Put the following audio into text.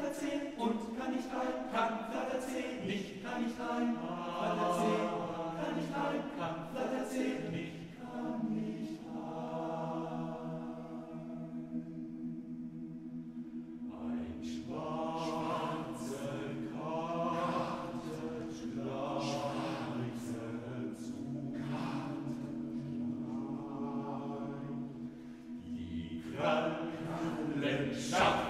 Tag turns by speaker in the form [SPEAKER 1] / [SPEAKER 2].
[SPEAKER 1] Flatter C und kann nicht rein, kann Flatter C nicht, kann nicht rein, Flatter C kann nicht rein, kann Flatter C nicht, kann nicht rein. Ein schwarzer Kater schleichert zu Kater. Die Krallen schaffen